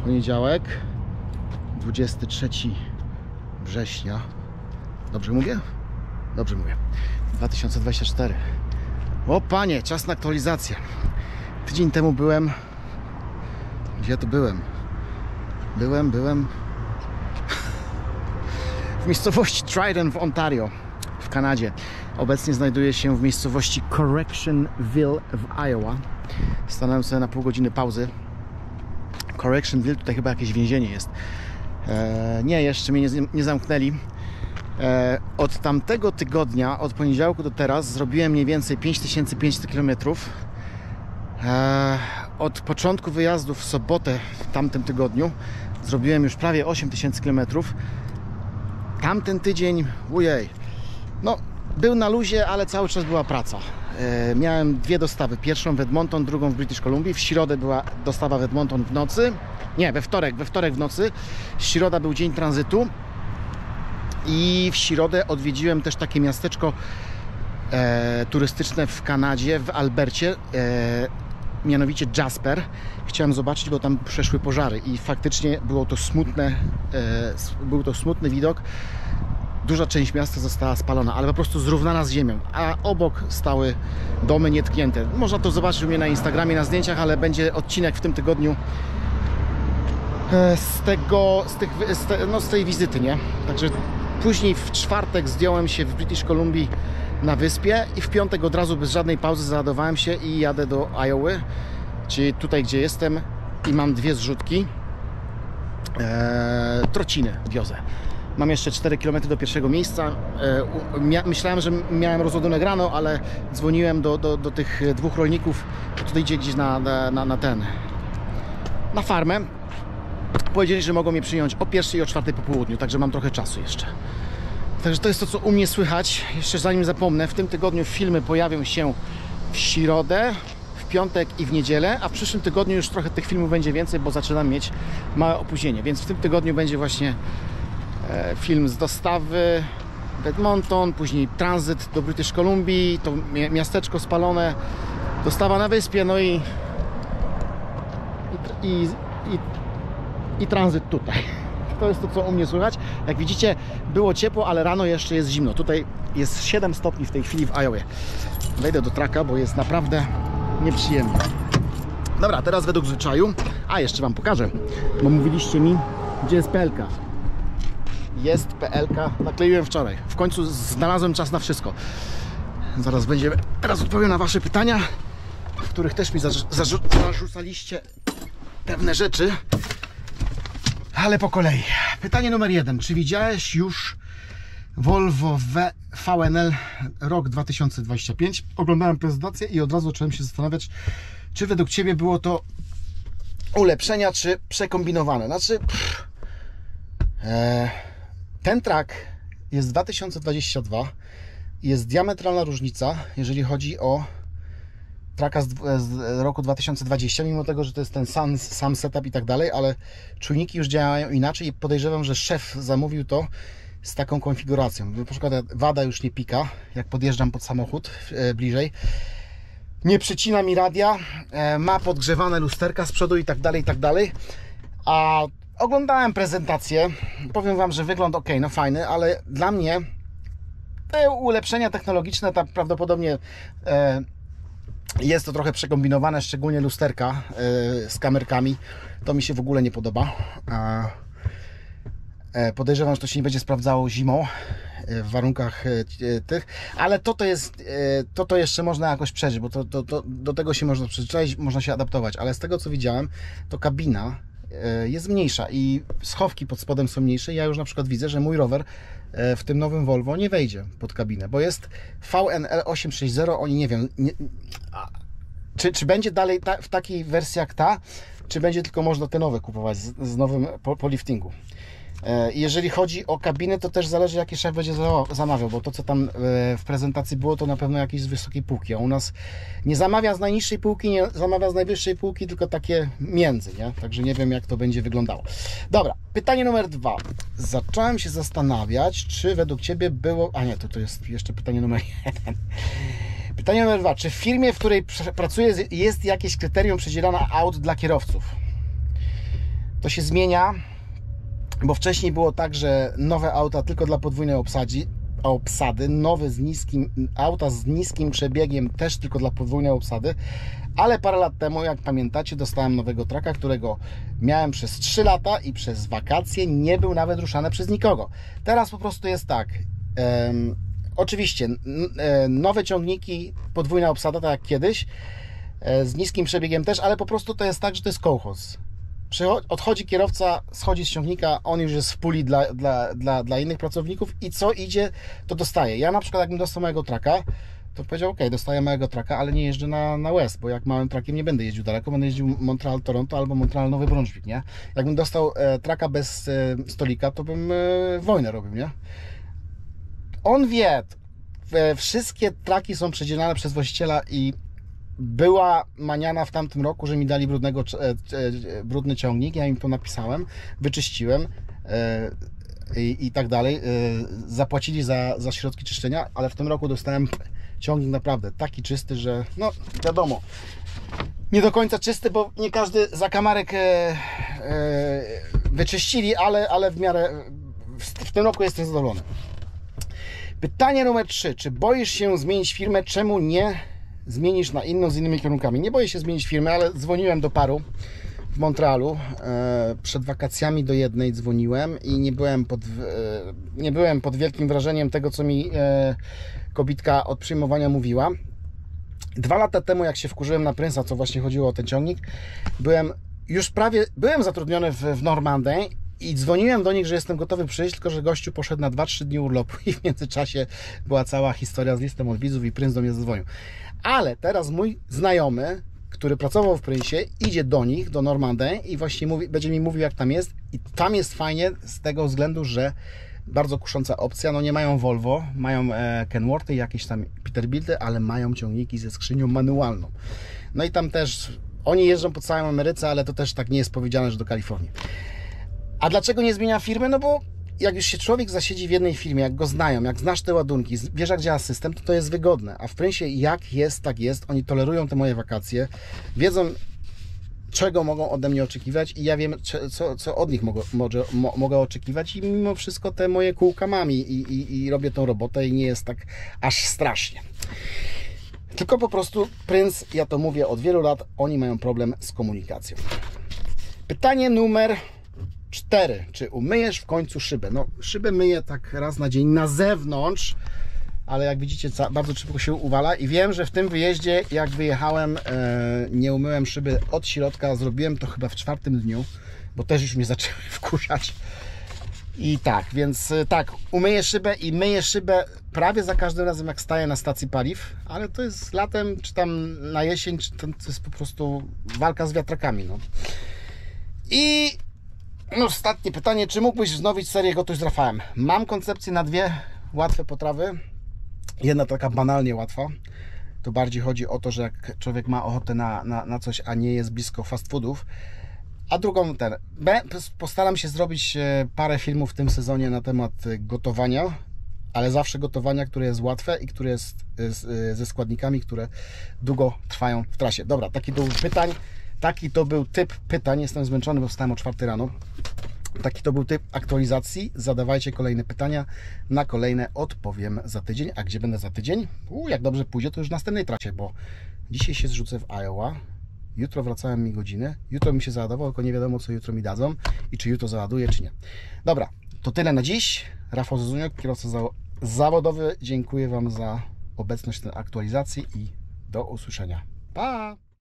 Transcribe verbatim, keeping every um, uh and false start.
Poniedziałek, dwudziestego trzeciego września. Dobrze mówię? Dobrze mówię. dwa tysiące dwudziesty czwarty. O panie, czas na aktualizację. Tydzień temu byłem... Gdzie ja to byłem? Byłem, byłem... w miejscowości Trident w Ontario, w Kanadzie. Obecnie znajduję się w miejscowości Correctionville w Iowa. Stanąłem sobie na pół godziny pauzy. Correctionville, tutaj chyba jakieś więzienie jest. Eee, nie, jeszcze mnie nie, nie zamknęli. Eee, od tamtego tygodnia, od poniedziałku do teraz zrobiłem mniej więcej pięć tysięcy pięćset kilometrów. Eee, od początku wyjazdu w sobotę w tamtym tygodniu zrobiłem już prawie osiem tysięcy kilometrów. Tamten tydzień, ujej, no był na luzie, ale cały czas była praca. E, miałem dwie dostawy, pierwszą w Edmonton, drugą w British Columbia. W środę była dostawa w Edmonton w nocy, nie, we wtorek, we wtorek w nocy. Środa był dzień tranzytu i w środę odwiedziłem też takie miasteczko e, turystyczne w Kanadzie, w Albercie, e, mianowicie Jasper. Chciałem zobaczyć, bo tam przeszły pożary i faktycznie było to smutne, e, był to smutny widok. Duża część miasta została spalona, ale po prostu zrównana z ziemią, a obok stały domy nietknięte. Można to zobaczyć u mnie na Instagramie, na zdjęciach, ale będzie odcinek w tym tygodniu e, z tego, z, tych, z, te, no, z tej wizyty, nie? Także później w czwartek zdjąłem się w British Columbia na wyspie i w piątek od razu bez żadnej pauzy załadowałem się i jadę do Iowy, czyli tutaj, gdzie jestem, i mam dwie zrzutki. Eee, trociny wiozę. Mam jeszcze cztery kilometry do pierwszego miejsca. Eee, myślałem, że miałem rozładunek rano, ale dzwoniłem do, do, do tych dwóch rolników, tutaj idzie gdzieś na, na, na ten, na farmę. Powiedzieli, że mogą mnie przyjąć o pierwszej i o czwartej po południu, także mam trochę czasu jeszcze. Także to jest to, co u mnie słychać. Jeszcze zanim zapomnę, w tym tygodniu filmy pojawią się w środę, w piątek i w niedzielę, a w przyszłym tygodniu już trochę tych filmów będzie więcej, bo zaczynam mieć małe opóźnienie. Więc w tym tygodniu będzie właśnie e, film z dostawy w Edmonton, później tranzyt do British Columbia, to miasteczko spalone, dostawa na wyspie, no i i, i, i, i tranzyt tutaj. To jest to, co u mnie słychać. Jak widzicie, było ciepło, ale rano jeszcze jest zimno. Tutaj jest siedem stopni w tej chwili w Iowie. Wejdę do traka, bo jest naprawdę nieprzyjemnie. Dobra, teraz według zwyczaju. A, jeszcze Wam pokażę, bo mówiliście mi, gdzie jest P L K. Jest P L K, nakleiłem wczoraj. W końcu znalazłem czas na wszystko. Zaraz będziemy, teraz odpowiem na Wasze pytania, w których też mi zarzu zarzu zarzucaliście pewne rzeczy. Ale po kolei. Pytanie numer jeden. Czy widziałeś już Volvo V N L rok dwa tysiące dwudziesty piąty? Oglądałem prezentację i od razu zacząłem się zastanawiać, czy według Ciebie było to ulepszenia, czy przekombinowane. Znaczy, pff, e, ten trak jest dwa tysiące dwudziesty drugi. Jest diametralna różnica, jeżeli chodzi o traka z, z roku dwa tysiące dwudziestego, mimo tego, że to jest ten sam, sam setup i tak dalej, ale czujniki już działają inaczej i podejrzewam, że szef zamówił to z taką konfiguracją. Na przykład wada już nie pika, jak podjeżdżam pod samochód e, bliżej. Nie przycina mi radia, e, ma podgrzewane lusterka z przodu i tak dalej, i tak dalej. A oglądałem prezentację, powiem Wam, że wygląd ok, no fajny, ale dla mnie te ulepszenia technologiczne, tak prawdopodobnie e, jest to trochę przekombinowane, szczególnie lusterka yy, z kamerkami. To mi się w ogóle nie podoba. Yy, podejrzewam, że to się nie będzie sprawdzało zimą yy, w warunkach yy, tych, ale to to jest, yy, to to jeszcze można jakoś przeżyć, bo to, to, to, do tego się można przyzwyczaić, można się adaptować, ale z tego, co widziałem, to kabina yy, jest mniejsza i schowki pod spodem są mniejsze. Ja już na przykład widzę, że mój rower yy, w tym nowym Volvo nie wejdzie pod kabinę, bo jest V N L osiemset sześćdziesiąt, oni nie wiem, nie, Czy, czy będzie dalej ta, w takiej wersji jak ta, czy będzie tylko można te nowe kupować z, z nowym po, po liftingu. E, jeżeli chodzi o kabiny, to też zależy, jaki szef będzie zamawiał, bo to, co tam e, w prezentacji było, to na pewno jakieś z wysokiej półki, a u nas nie zamawia z najniższej półki, nie zamawia z najwyższej półki, tylko takie między, nie? Także nie wiem, jak to będzie wyglądało. Dobra, pytanie numer dwa. Zacząłem się zastanawiać, czy według Ciebie było... A nie, to, to jest jeszcze pytanie numer jeden. Pytanie numer dwa. Czy w firmie, w której pracuję, jest jakieś kryterium przydzielane aut dla kierowców? To się zmienia, bo wcześniej było tak, że nowe auta tylko dla podwójnej obsadzi, obsady, nowe z niskim, auta z niskim przebiegiem też tylko dla podwójnej obsady, ale parę lat temu, jak pamiętacie, dostałem nowego traka, którego miałem przez trzy lata i przez wakacje nie był nawet ruszany przez nikogo. Teraz po prostu jest tak, um, oczywiście nowe ciągniki, podwójna obsada, tak jak kiedyś, z niskim przebiegiem też, ale po prostu to jest tak, że to jest kołchoz. Odchodzi kierowca, schodzi z ciągnika, on już jest w puli dla, dla, dla, dla innych pracowników i co idzie, to dostaje. Ja na przykład jakbym dostał mojego traka, to powiedział, ok, dostaję mojego traka, ale nie jeżdżę na, na West, bo jak małym trakiem nie będę jeździł daleko, będę jeździł Montreal-Toronto albo Montreal-Nowy Brunswick, nie? Jakbym dostał e, traka bez e, stolika, to bym e, wojnę robił, nie? On wie, e, wszystkie traki są przedzielane przez właściciela i była maniana w tamtym roku, że mi dali brudnego, e, e, brudny ciągnik, ja im to napisałem, wyczyściłem e, i, i tak dalej. E, zapłacili za, za środki czyszczenia, ale w tym roku dostałem ciągnik naprawdę taki czysty, że no wiadomo, nie do końca czysty, bo nie każdy zakamarek e, e, wyczyścili, ale, ale w miarę w, w tym roku jestem zadowolony. Pytanie numer trzy. Czy boisz się zmienić firmę? Czemu nie zmienisz na inną z innymi kierunkami? Nie boję się zmienić firmy, ale dzwoniłem do paru w Montrealu. E, przed wakacjami do jednej dzwoniłem i nie byłem pod, e, nie byłem pod wielkim wrażeniem tego, co mi e, kobitka od przyjmowania mówiła. Dwa lata temu, jak się wkurzyłem na Prince'a, co właśnie chodziło o ten ciągnik, byłem już prawie, byłem zatrudniony w, w Normandii i dzwoniłem do nich, że jestem gotowy przyjść, tylko że gościu poszedł na dwa trzy dni urlopu i w międzyczasie była cała historia z listem odwiedzów i Prince do mnie zadzwonił. Ale teraz mój znajomy, który pracował w Prince'ie, idzie do nich, do Normandii i właśnie mówi, będzie mi mówił, jak tam jest. I tam jest fajnie z tego względu, że bardzo kusząca opcja. No nie mają Volvo, mają e, Kenworthy, jakieś tam Peterbilty, ale mają ciągniki ze skrzynią manualną. No i tam też, oni jeżdżą po całej Ameryce, ale to też tak nie jest powiedziane, że do Kalifornii. A dlaczego nie zmienia firmy? No bo jak już się człowiek zasiedzi w jednej firmie, jak go znają, jak znasz te ładunki, wiesz jak działa system, to to jest wygodne. A w Prince'ie jak jest, tak jest. Oni tolerują te moje wakacje, wiedzą, czego mogą ode mnie oczekiwać i ja wiem, co, co od nich mogę, może, mo, mogę oczekiwać i mimo wszystko te moje kółka mam i, i, i robię tą robotę i nie jest tak aż strasznie. Tylko po prostu Prince, ja to mówię od wielu lat, oni mają problem z komunikacją. Pytanie numer cztery. Czy umyjesz w końcu szybę? No, szybę myję tak raz na dzień na zewnątrz, ale jak widzicie, bardzo szybko się uwala i wiem, że w tym wyjeździe, jak wyjechałem, e, nie umyłem szyby od środka, zrobiłem to chyba w czwartym dniu, bo też już mnie zaczęły wkurzać. I tak, więc tak, umyję szybę i myję szybę prawie za każdym razem, jak staję na stacji paliw, ale to jest latem, czy tam na jesień, czy tam to jest po prostu walka z wiatrakami, no. I no, ostatnie pytanie, czy mógłbyś wznowić serię Gotuj z Rafałem? Mam koncepcję na dwie łatwe potrawy. Jedna taka banalnie łatwa. To bardziej chodzi o to, że jak człowiek ma ochotę na, na, na coś, a nie jest blisko fast foodów. A drugą ten. Postaram się zrobić parę filmów w tym sezonie na temat gotowania, ale zawsze gotowania, które jest łatwe i które jest z, ze składnikami, które długo trwają w trasie. Dobra, taki to był pytań. Taki to był typ pytań. Jestem zmęczony, bo wstałem o czwartej rano. Taki to był typ aktualizacji. Zadawajcie kolejne pytania. Na kolejne odpowiem za tydzień. A gdzie będę za tydzień? U, jak dobrze pójdzie, to już w następnej trasie, bo dzisiaj się zrzucę w Iowa. Jutro wracałem mi godziny. Jutro mi się załadował, tylko nie wiadomo, co jutro mi dadzą i czy jutro załaduję, czy nie. Dobra, to tyle na dziś. Rafał Zuzuniok, kierowca zawodowy. Dziękuję Wam za obecność w tej aktualizacji i do usłyszenia. Pa!